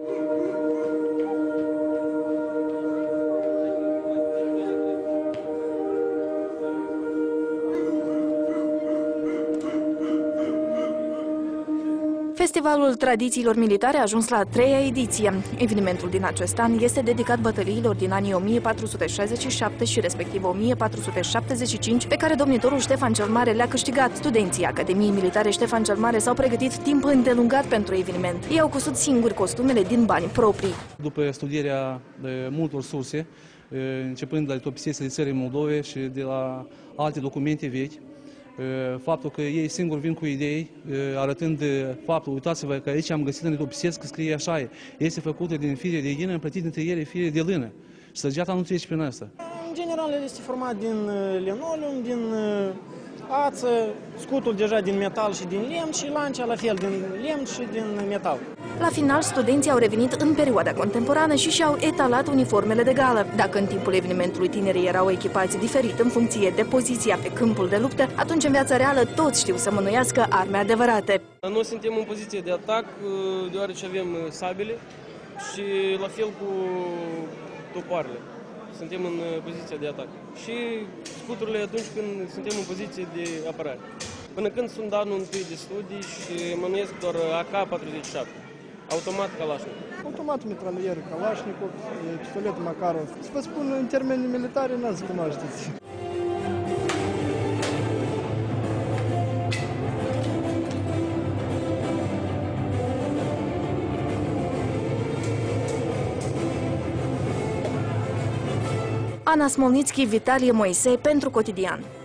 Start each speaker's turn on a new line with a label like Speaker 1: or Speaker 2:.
Speaker 1: Festivalul Tradițiilor Militare a ajuns la a 3-a ediție. Evenimentul din acest an este dedicat bătăliilor din anii 1467 și respectiv 1475, pe care domnitorul Ștefan cel Mare le-a câștigat. Studenții Academiei Militare Ștefan cel Mare s-au pregătit timp îndelungat pentru eveniment. Ei au cusut singuri costumele din bani proprii.
Speaker 2: După studierea multor surse, începând de la litopisesele țării Moldove și de la alte documente vechi, faptul că ei singuri vin cu idei, arătând faptul, uitați-vă că aici am găsit în litopisesc că scrie așa, este făcută din fire de ghină, împletit dintre ele fire de lână. Și săgeata nu trece prin asta.
Speaker 3: În general este format din linoleum, din ață, scutul deja din metal și din lemn și lancea la fel din lemn și din metal.
Speaker 1: La final, studenții au revenit în perioada contemporană și și-au etalat uniformele de gală. Dacă în timpul evenimentului tinerii erau echipați diferit în funcție de poziția pe câmpul de luptă, atunci în viața reală toți știu să mânuiască arme adevărate.
Speaker 4: Noi suntem în poziție de atac, deoarece avem sabele și la fel cu topoarele. Suntem în poziția de atac. Și scuturile atunci când suntem în poziție de apărare. Până când sunt anul întâi de studii și mânuiesc doar AK-47. Automat Kalashnikov.
Speaker 5: Automat mitralier Kalashnikov, pistolet Makarov. Să vă spun, în termeni militare, n-ați cunoașteți.
Speaker 1: Ana Smolnitski, Vitalie Moisei pentru Cotidian.